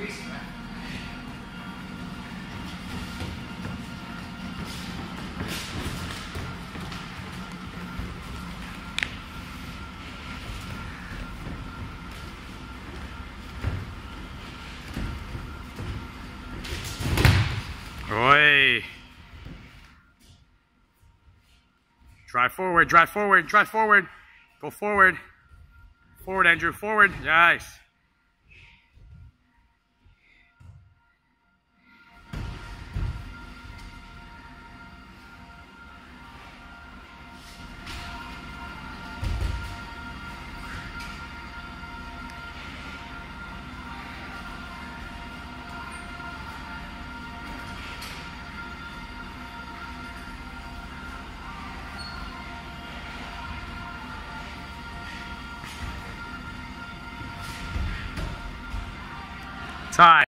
Oi. Drive forward, drive forward, drive forward. Go forward. Forward, Andrew, forward. Nice. Tie.